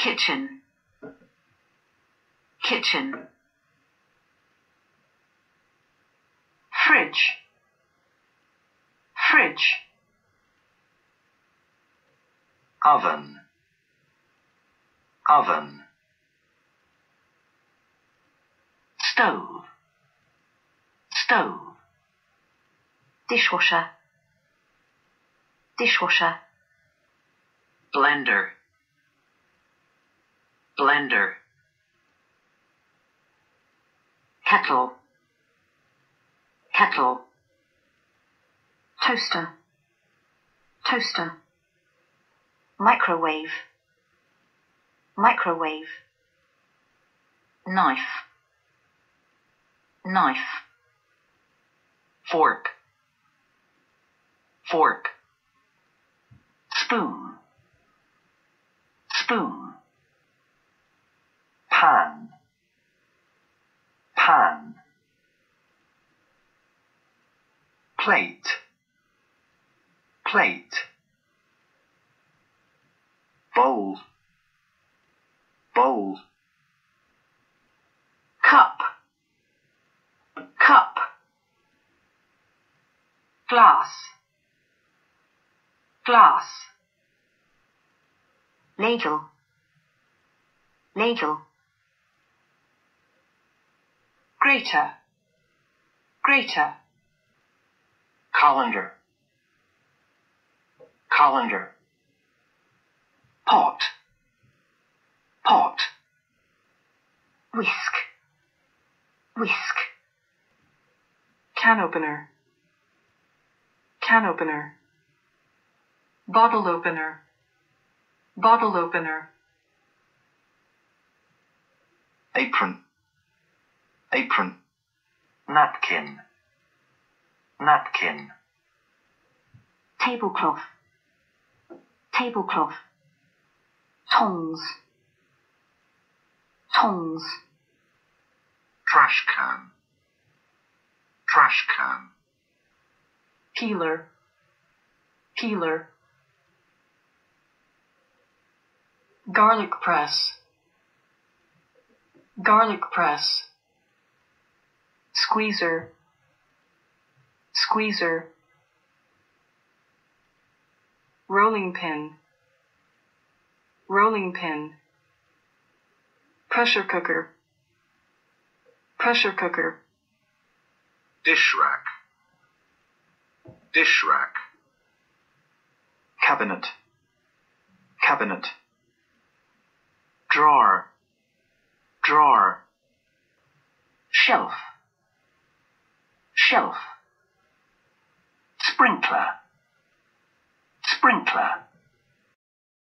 kitchen, kitchen. Fridge, fridge. oven, oven. Stove, stove. Dishwasher, dishwasher. Blender, blender. Kettle, kettle. Toaster, toaster. Microwave, microwave. Knife, knife. Fork, fork. Spoon, spoon. Pan, pan. Plate, plate. Bowl, bowl. Cup, cup. Glass, glass. Ladle, ladle. Grater, grater. Colander, colander. Pot, pot. Whisk, whisk. Can opener, can opener. Bottle opener, bottle opener. Apron, apron. Napkin, napkin. Tablecloth, tablecloth. Tongs, tongs. Trash can, trash can. Peeler, peeler. Garlic press, garlic press. Squeezer, squeezer. Rolling pin, rolling pin. Pressure cooker, pressure cooker. Dish rack, dish rack. Cabinet, cabinet. Drawer, drawer. Shelf, shelf. Sprinkler, sprinkler.